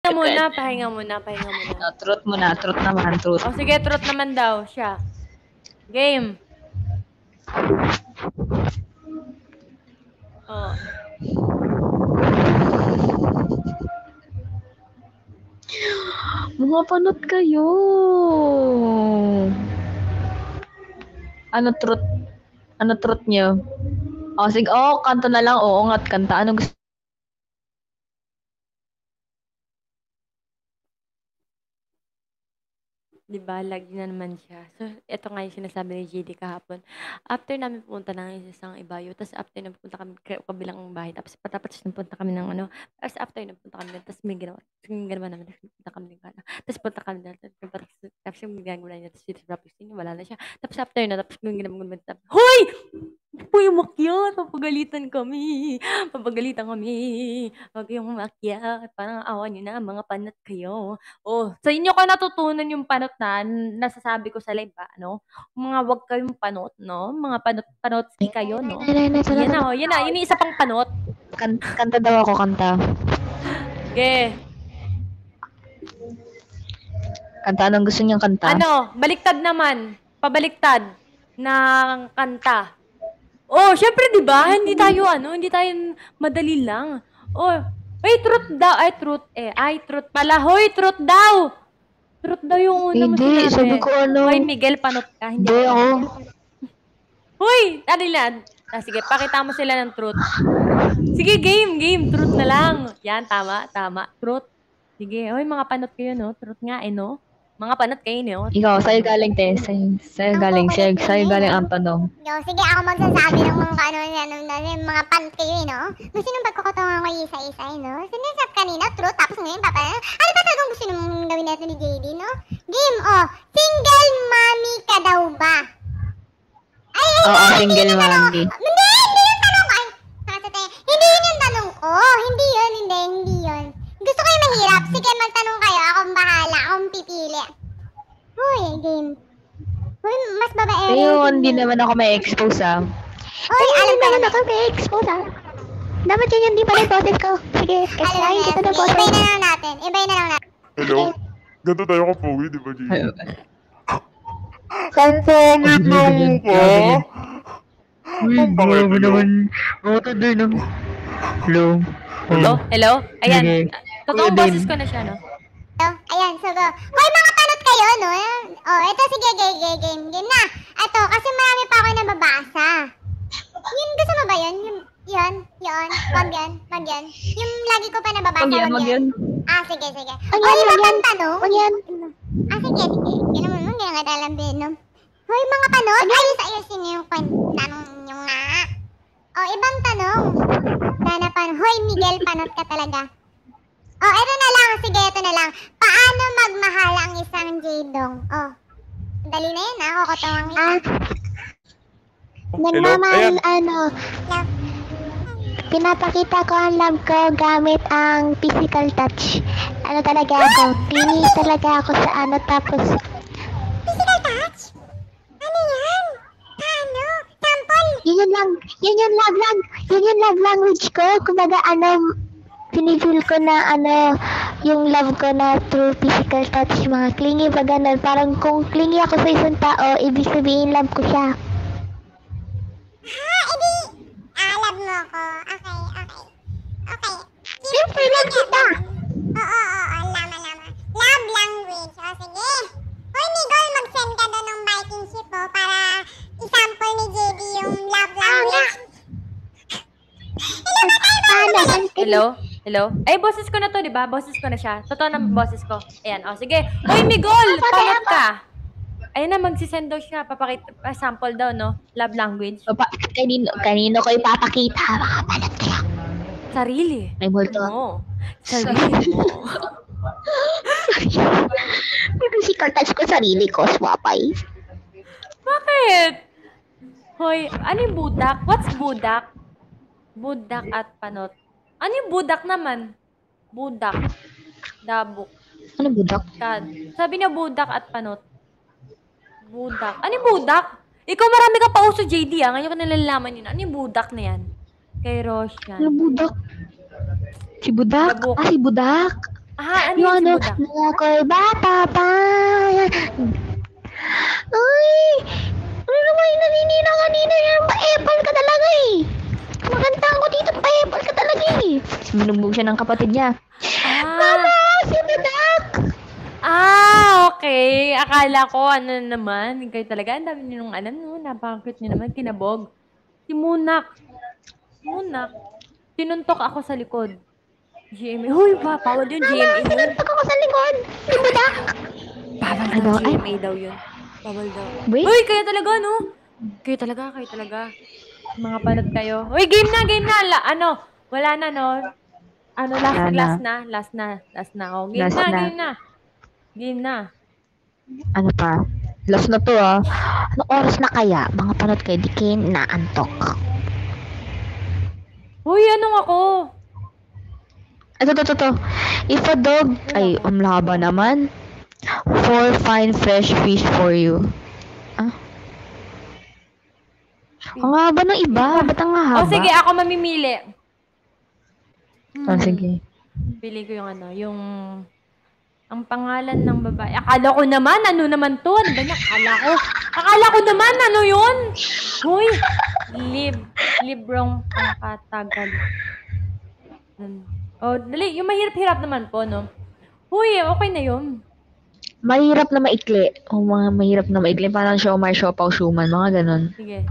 Pahinga muna. Truth muna, truth naman, truth. O sige, truth naman daw siya. Game. Oh. Mga panot kayo. Ano truth niyo? Oh, sige, kanta na lang. Oo nga, kanta. Ano gusto? Diba, lagi na naman siya. So, ito nga yung sinasabi ni JD kahapon. After namin pumunta ng isang ibayo, tapos after na pumunta kami kabilang bahay, tapos patapos na punta kami ng ano, tapos after na punta kami, tapos may ginawa namin, punta kami ng kana. Tapos punta kami na, tapos yung ginagawa niya, tapos tapos wala na siya. Tapos after na, tapos yung ginawa namin, Hoy! Uy, umakyat! Papagalitan kami! Huwag yung umakyat. Parang awa niyo na, mga panat kayo. Oh, sa inyo ko natutunan yung panot na nasasabi ko sa live, ano? Mga wag kayong panot, no? Mga panot kayo, no? Yan na, yun yung isa pang panot. Kanta daw ako, kanta. Okay. Kanta, anong gusto niyang kanta? Ano, baliktad naman. Pabaliktad ng kanta. Oh, syempre 'di ba? Hindi tayo madali lang. Oh, truth daw. Truth pala. Hoy, truth daw. Truth daw yung una mo sinabi. Hindi, sabi ko ano. Hoy, Miguel, panot ka. Hindi ako. Hoy, sige, pakita mo sila ng truth. Sige, game. Truth na lang. Yan, tama. Truth. Sige, hoy, mga panot kayo, no? Truth nga, no? Mga panot kayo, no? Ikaw, sa'yo galing, te. Sa'yo galing ang tanong. Sige, ako magsasabi ng mga mga panot kayo, no? Gusto nung pagkukutungan ko isa-isa, no? Sinasap kanina, truth, tapos ngayon, ano ba talagang gusto nung gawin natin ni JD, no? Game, single mommy ka daw ba? Oo, single mommy. Hindi yung tanong ko. Hindi yun yung tanong ko. Hindi yun. Gusto ko yung mahirap. Sige, magtanong kayo. Akong bahala. Akong pipili. Hoy, game. Hoy, mas babae. Hindi naman ako may expose, Hoy, alam ko naman ako may expose, Dapat yun yung di pala yung boses ko. Sige, explain kita na boses. Ibay na lang natin. Hello? Ganto tayo ka Powi, di ba, Jay? Ang pangit na mukha! Ang pangit naman. Din, Hello? Ayan. Totoong boses ko na siya, no? Ayan, so go. Hoy, mga panot kayo, no? Ito, sige, game na. Ito, kasi marami pa ako nababasa. Yun, gusto mo ba yun? Yun. Wag yan. Yung lagi ko pa nababasa, wag yan. Sige. Hoy, iba pang tanong. Wag yan. Sige. Gano'n mo, gano'n ka alam din, no? Hoy, mga panot, ayusin niyo yung tanong niyo nga. Ibang tanong. Hoy, Miguel, panot ka talaga. Ito na lang. Paano magmahal ang isang J-dong? Dali na yun, kukutawan kita. Nagmamahal, pinapakita ko ang love ko gamit ang physical touch. Talaga ako. Clingy talaga ako sa tapos... Physical touch? Ano yan? Paano? Sample? Yun yung love language ko. Kumbaga, pinifeel ko na yung love ko na through physical touch, mga clingy ba ganun. Parang kung clingy ako sa isang tao, ibig sabihin love ko siya. Love mo ko. Okay. Siyempre, love kita. Oo, lama. Love language. Sige. Hoy, Nicole, mag-send ka doon ng biking ship, para i-sample ni JD yung love language. Hello? Ay, boses ko na to, di ba? Boses ko na siya. Totoo na boses ko. Ayan, sige. Hoy, Miguel! Panot ka! Ayun na, magsisend daw siya. Sample daw, no? Love language. Kanino ko ipapakita? Baka panot kaya. Sarili. May multo. No. Sarili mo. May physical touch ko sarili ko, swapay. Bakit? Hoy, ano yung budak? What's budak? Budak at panot. Ano yung budak naman? Budak. Dabuk. Ano budak? Kad. Sabi niya budak at panot. Budak. Ano yung budak? Ikaw marami ka pa uso, JD, Ngayon ko nalalaman yun. Ano yung budak na yan? Kay Roshan. Ano budak? Si Budak? Dabuk. Si Budak. Ano ano, Muda. na ako'y bata pa. Uy! Ano naman yung naninira kanina yan? Pa-apple ka talaga eh. Kumakanta ko dito, pa-apple ka talaga eh. Sinumbog siya ng kapatid niya. Mama! Si Mudak! Okay. Akala ko, ano naman, kayo talaga, ang dami niyo nung alam, no? Napaka-cute niyo naman, kinabog. Si Munak. Tinuntok ako sa likod. GMA. Huy, bawal yun, GMA yun. Sinuntok ako sa likod. Si Mudak! Bawal Ano? daw, Ay. GMA daw yun. Bawal daw. Wait. Uy, kayo talaga, no? Kayo talaga. Mga panot kayo. Uy, game na. Wala na, no? Last na. Oh, Game na. Ano pa? Last na to ah. Anong oras na kaya? Mga panot kayo, di kayo naantok. Uy, anong ako? Ito. If a dog, ay, umlaba naman. 4 fine fresh fish for you. Ah? Ang haba ng iba. Ba't ang haba? Oh, sige, ako mamimili. Oh, sige. Pili ko yung ang pangalan ng babae. Akala ko naman, ano naman to? Ano ba niya? Akala ko naman, ano yun? Hoy, librong pangkatagal. Oh, dali, yung mahirap-hirap naman po, no? Hoy, okay na yun. Mahirap na maikli. O mga mahirap na maikli. Parang siomay, siopaw, suman. Mga ganon. Sige.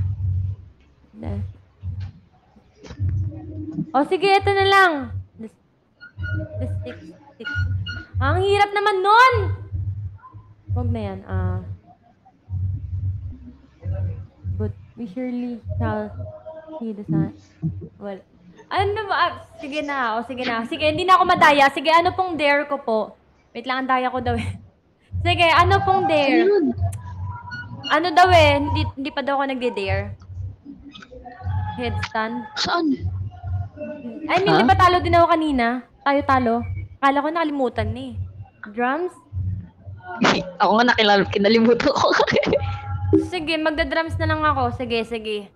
Oh, sige, ito na lang. The six. Ang hirap naman nun! Huwag na yan. But we surely shall see the sun. Well, ano ba? Sige na. Sige, hindi na ako madaya. Sige, ano pong dare ko po? Wait lang, ang daya ko daw eh. Sige, ano pong dare? Ano daw eh? Hindi pa daw ako nagde-dare. Headstand. Saan? I mean, di ba talo din ako kanina? Tayo talo. Akala ko nakalimutan na eh. Drums? Ako nga kinalimutan ko. Sige, magda-drums na lang ako. Sige.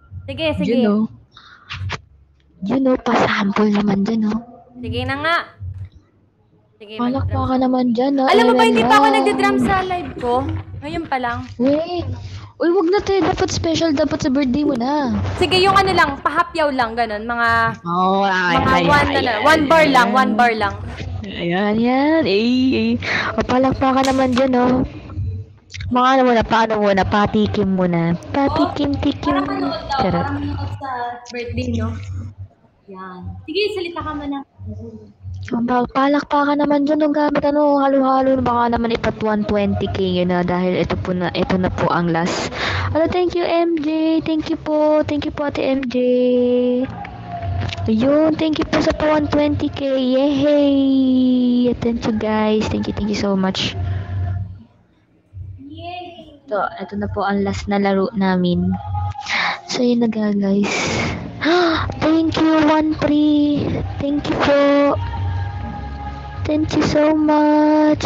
You know, pa-sample naman dyan, oh. Sige na nga. Sige, Palak pa mag-drums. ka naman dyan, oh. Alam mo ba, hindi pa ako Ayan na. nagda-drums sa live ko? Ngayon pa lang. Wait. Uy, wag na te. Dapat special. Dapat sa birthday mo na. Sige, yung ano lang, pahapyaw lang, ganun. Mga One one bar lang. Ayan. O, palakpakan naman dyan, oh. Mga ano muna, paano muna, patikim muna. Patikim-tikim. Charot. sa birthday, no? Yan. Sige, salita ka muna. Palakpakan naman dyan, oh, gamit halo-halo, baka naman ipat 120k yun na dahil ito na po ang last. Thank you MJ, thank you po Ate MJ. Ayun, thank you po sa 120k, yay! Thank you guys, thank you so much. Ito na po ang last na laro namin. So yun na guys. Thank you 13, thank you po. Thank you so much.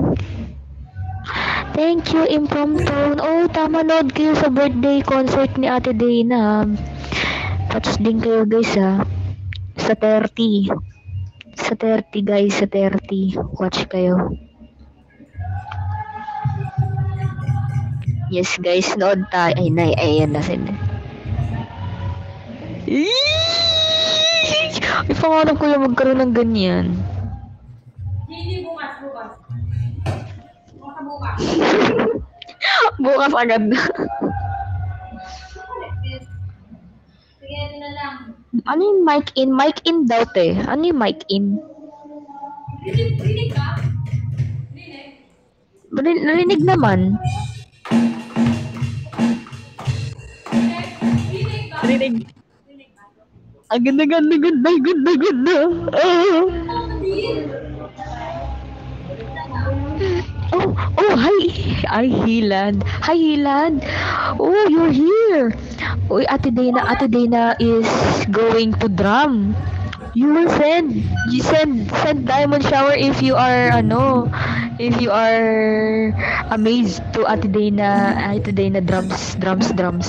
Thank you, Impromptu. Oh, tama, nood kayo sa birthday concert ni Ate Dana. Touch din kayo guys ha. Sa 30. Sa 30 guys, sa 30. Watch kayo. Yes guys, nood tayo. Ayan na sila. Ipangarap ko yung magkaroon ng ganyan. Hindi bukas. Bukas agad na. Sige, ito na lang. Ano yung mic in? Mic in daw te. Ano yung mic in? Rinig ka? Narinig naman. Rinig. Ang ganda. Oh, hi Hilad. Hi Hilad. Oh, you're here. Oh, Ate Dana is going to drum. You will send diamond shower if you are amazed to Ate Dana drums.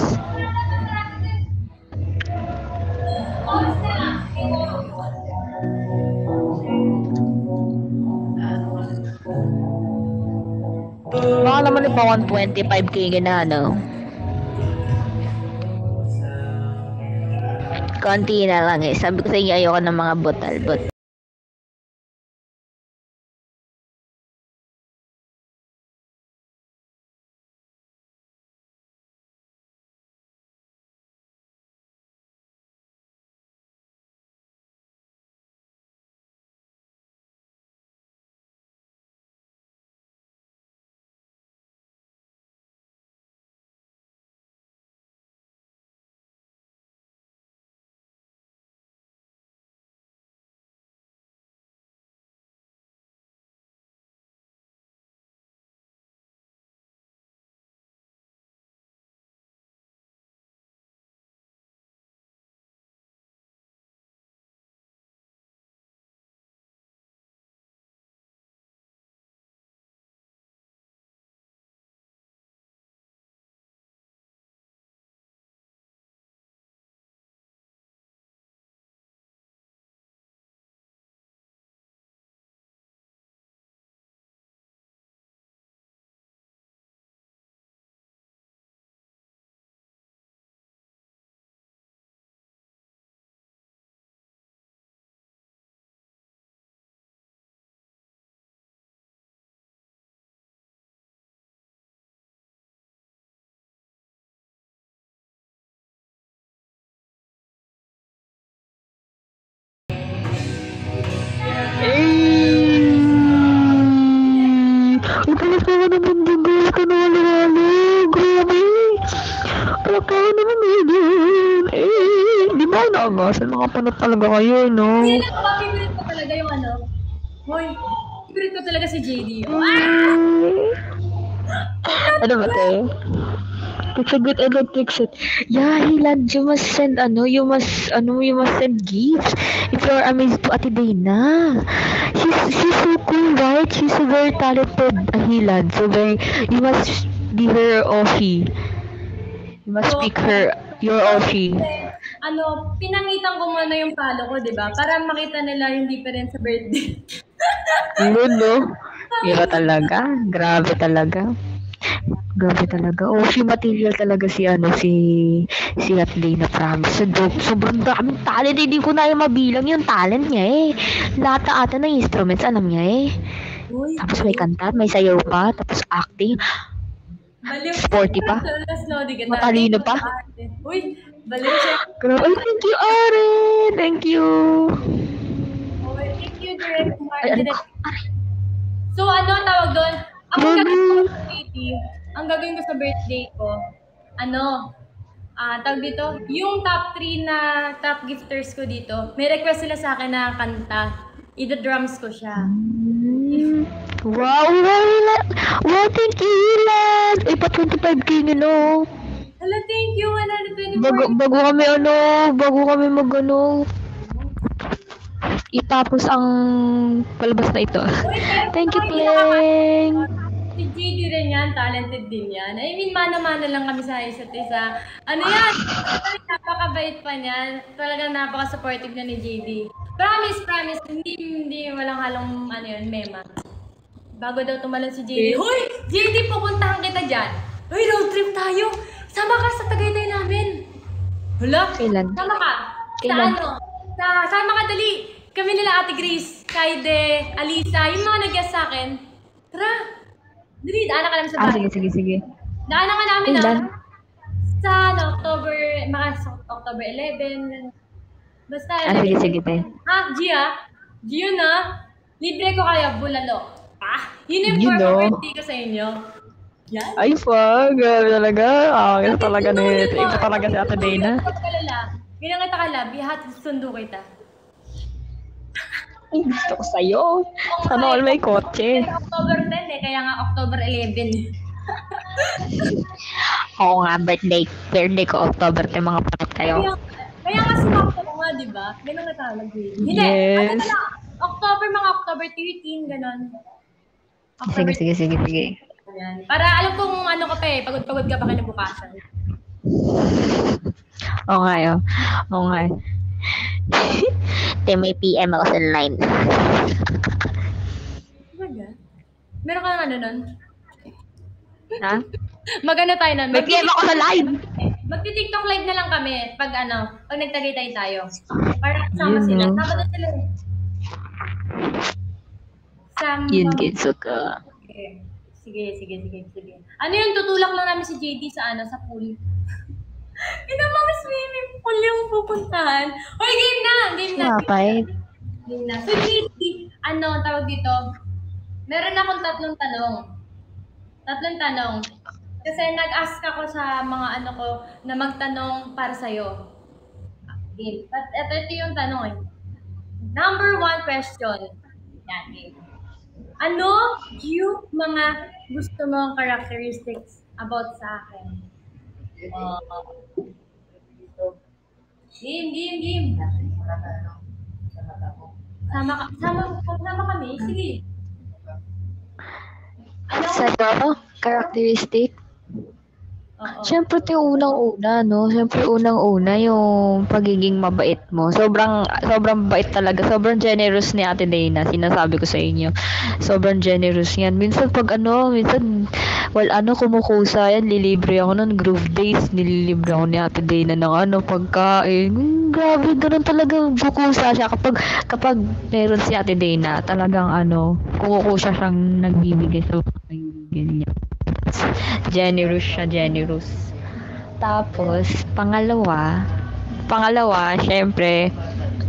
Baka naman iba 125k na, no? Konti na lang eh. Sabi ko sa inyo, ayoko ng mga butal. Palakaw naman din, grabe ka naman lalo. Grabe. Palakaw naman din. Di ba naagasan? Mga panot talaga kayo, no? Hindi lang ba, favorite ko talaga yung ano. Hoy, favorite ko talaga si JD. Ano ba tayo? It's a good electric set. Yeah, Hilad, you must send you must send gifts if you're amazed to Ate Dana. She's so cool, right? She's a very talented Hilad. So you must be her Oshi. You must speak your Oshi. Pinangitan ko muna yung palo ko, di ba? Para makita nila yung difference sa birthday. Yun, no? Iba talaga. Grabe talaga. Oshi material talaga si Ate Dana, promise. Sobrang daming talent. Hindi ko na yung mabilang yung talent niya eh. Lahat na ata ng instruments, alam niya eh. Tapos may kanta, may sayaw pa, tapos acting. Sporty pa. Matalino pa. Uy, baliw siya. Grabe. Ay, thank you, Aren. Thank you. Thank you, Direct Martin. So, tawag doon? Ang gagawin ko sa birthday ko, tawag dito, yung top 3 na top gifters ko dito, may request sila sa akin na kanta. I-drums ko siya. Wow, thank you, Ilan. Ay, pa 25k nino. Hala, thank you, 124. Bago kami itapos ang palabas na ito. Thank you, Pleng. Si JD rin yan, talented din yan. I mean, mana-mana lang kami sa isa't isa. Ano yan? Napakabait pa niyan. Talagang napaka-supportive na ni JD. Promise. Hindi walang halong mema. Bago daw tumalon si JD. Hoy! JD, pupuntahan kita dyan. Hoy, road trip tayo. Sama ka sa Tagaytay namin. Hala? Kailan? Sama ka. Kailan? Sama ka dali. Kami nila Ate Grace, Kaide, Alisa, yung mga nag-guest sa akin. Tara. Dali, daanan ka namin sa bahay. Sige. Daanan ka namin Kailan? sa October 11. Basta. Sige, te. Gio na. Libre ko kayo, bulalo. Yun yung birthday ko sa inyo. Yan. Ay, fuck. Grabe talaga. Ito talaga Ito talaga si Ate Dana. Ganyan kita kalabi, sundo kita. Ay, gusto ko sa'yo. Sana all may kotse. October 10 kaya nga October 11. Oo nga, birthday ko October 10, mga panat kayo. Kaya nga sumakto ko nga, di ba? Ganun nga tawag. Hindi, yes. Mga October 13, ganun. Sige. Ayan. Para alam kong ka pa pagod ka pa kinabukasan. Oo nga. May PM ako sa line. Talaga? Meron ka ng nun? Ha? Magano tayo na. May PM ako sa live. Magti-TikTok live na lang kami pag nagtagaytay tayo. Para kasama Yun, sila. no? Sama na sila. Sama. Yun, gets ka. Sige. Ano yun, tutulak lang namin si JD sa pool. Ina mga swimming pool yung pupuntahan. Hoy, game na! Game na. So, JD, tawag dito? Meron akong tatlong tanong. Kasi nag-ask ako sa mga ko na magtanong para sa'yo. Game. But ito yung tanong eh. Number 1 question. Yan, game. Ano yung mga gusto mong characteristics about sa akin? Game. Sama kami. Sige. Sa characteristic? Oo. Siyempre, unang-una, yung pagiging mabait mo. Sobrang bait talaga. Sobrang generous ni Ate Dana. Sinasabi ko sa inyo. Sobrang generous yan. Minsan, kumukusa yan. Lilibre ako nun. Groove days. Nililibre ako ni Ate Dana ng pagkain. Grabe, ganun talaga. Bukusa siya. Kapag meron si Ate Dana, talagang kumukusa siyang nagbibigay sa mga kaibigan niya. Generous. Tapos, pangalawa, syempre,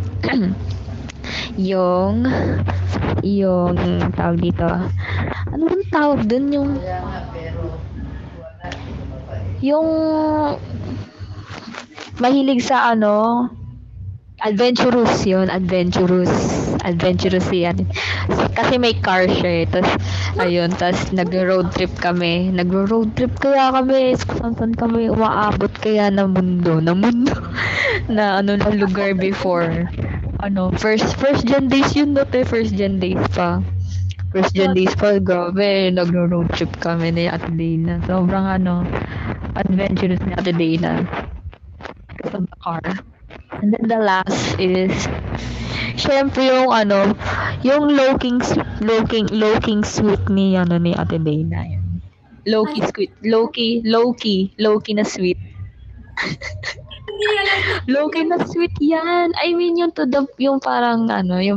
yung tawag dito, ano bang tawag dun, yung mahilig sa adventurous yan. Kasi may car siya eh. Tapos nag-road trip kami. Kaya kami, saan kami umaabot kaya na mundo. Na lugar before. First gen days yun first gen days pa. Grabe, nag-road trip kami ni Ate Dana. Sobrang adventurous ni Ate Dana. Sa car. And then the last is syempre yung low-king sweet ni Ate Dana yan. Low-key na sweet. Low-key na sweet yan. I mean yung parang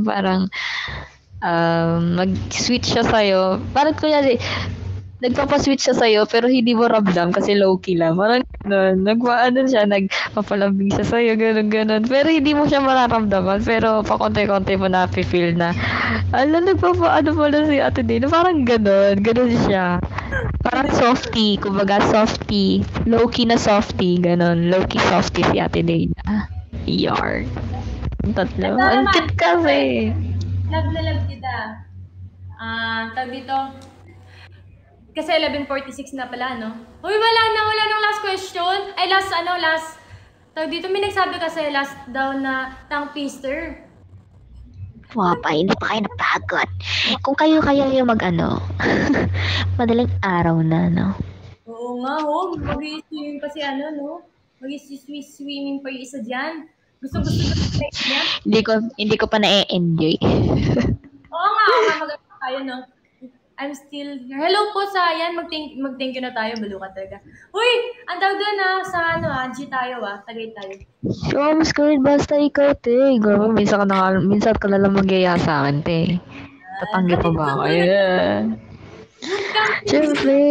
mag-sweet siya sa'yo. Parang kunyari, nagpapasweet siya sa'yo pero hindi mo ramdam kasi low-key lang. Parang nagpapalambing siya sa'yo, ganun. Pero hindi mo siya mararamdaman. Pero pakonti-konti mo na-feel na, pala si Ate Dana. Parang ganun siya. Parang softy, kumbaga softy. Low-key na softy, ganun. Low-key softy si Ate Dana. Yar. Tatlo. Ang cute kasi. Love na love kita. Tawag dito, kasi 11:46 na pala, no? Uy, wala nang last question. Ay, last. Tawag dito, may nagsabi kasi last daw na tongue twister. Wapa, hindi pa kayo napagod. Kung kayo yung madaling araw na, no? Oo nga, mag-i-swimming pa si no? Mag-i-swimming pa yung isa dyan. Gusto ko niya. Hindi ko pa na-enjoy. Oo nga, maganda tayo, no? I'm still here. Hello po sa yan. Mag-thank you na tayo. Baluka talaga. Uy! Ang tawag doon sa G tayo Tagay tayo. Sure, mas good. Basta ikaw, te. Girl, minsan ka na lang magyaya sa akin, te. Tatanggi pa ba ako? Yeah. Siyempre.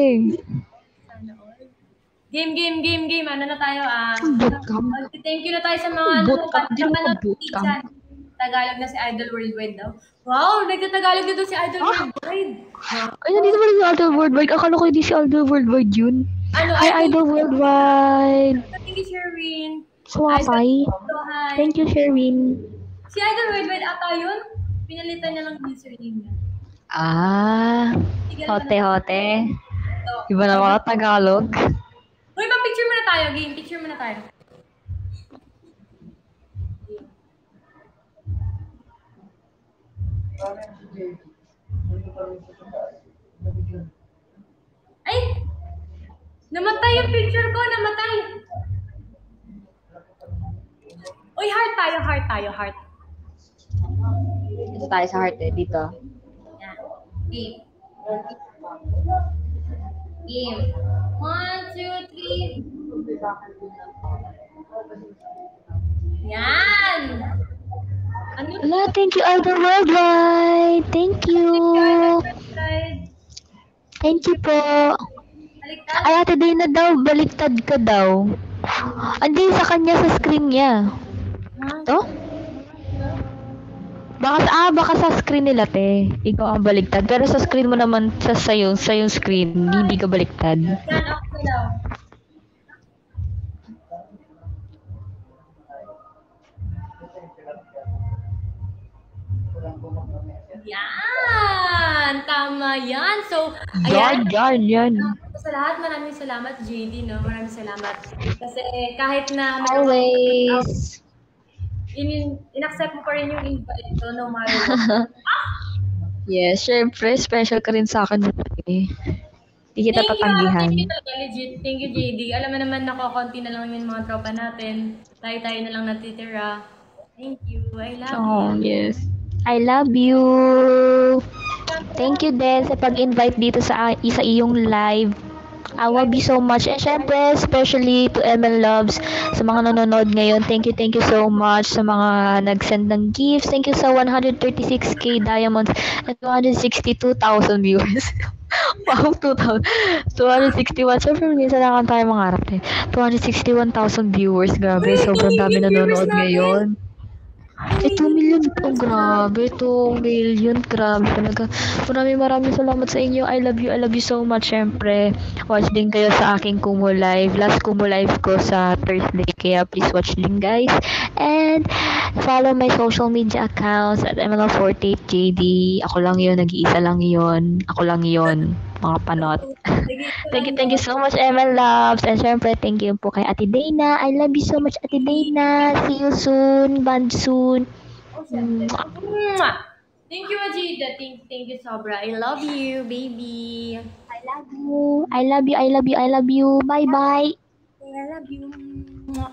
Game. Ano na tayo? Bootcamp. Thank you na tayo sa mga Bootcamp. Di mo ka bootcamp. Tagalog na si Idol Worldwide daw. Wow! Nagtatagalog na si Idol Worldwide. Ay, nandito pala si Idol Worldwide. Akala ko hindi si Idol Worldwide yun. Hi, Idol Worldwide. Thank you, Sherwin. Swapay. Hi. Thank you, Sherwin. Si Idol Worldwide ata yun. Pinalitan niya lang yung username niya. Hote. Iba na mga Tagalog. Uy, picture muna tayo, game. Picture muna tayo. Ay! Namatay yung picture ko, namatay. Uy, heart tayo. Dito tayo sa heart dito. Yan. Game. 1, 2, 3. Yan! Ano? Wala, thank you, Idol Worldwide. Thank you. Side. Thank you po. Baliktad. Ay, Ate Dana daw, baliktad ka daw. Andi sa kanya sa screen niya. Ha? To? Baka sa screen nila, te. Ikaw ang baliktad. Pero sa screen mo naman, sa yung screen, hindi ka baliktad. Yan, okay daw. Yan! Tama yan! So, ayan. Yan. Sa lahat, maraming salamat, JD, no? Maraming salamat. Kasi kahit na Always. in-accept mo pa rin yung invite ko, no matter what. Yes, syempre, special ka rin sa akin. Eh. Hindi kita tatanggihan. Thank you talaga, legit. Thank you, JD. Alam mo naman, nakakonti na lang yung mga tropa natin. Tayo-tayo na lang natitira. Thank you. I love you. Oh, yes. I love you. Thank you din sa pag-invite dito sa iyong live. I love you so much. And syempre, especially to ML Loves, sa mga nanonood ngayon, thank you so much sa mga nag-send ng gifts. Thank you sa 136k diamonds and 262,000 viewers. Wow, 261. Siyempre, minsan lang tayo mangarap eh. 261,000 viewers. Grabe, sobrang dami nanonood ngayon. 2 million po, grabe, 2 million, grabe talaga. Maraming salamat sa inyo. I love you so much. Syempre, watch din kayo sa aking Kumu Live. Last Kumu Live ko sa Thursday, kaya please watch din guys. And follow my social media accounts at ML48JD. Ako lang yun, nag-iisa lang yun. Ako lang yun, mga panot. Thank you so much, ML Loves. And syempre, thank you po kay Ate Dana. I love you so much, Ate Dana. See you soon. Band soon. Oh, syempre. Mwah! Thank you, Ajita. Thank you, Sobra. I love you, baby. I love you. Bye-bye. I love you. Mwah!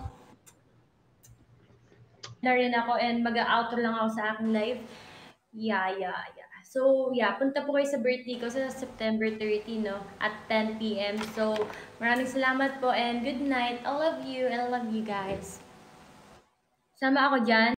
Na rin ako and mag-outro lang ako sa aking live. Yeah. So, punta po kayo sa birthday ko sa September 30, no? At 10 p.m. So, maraming salamat po and good night. I love you guys. Sama ako dyan.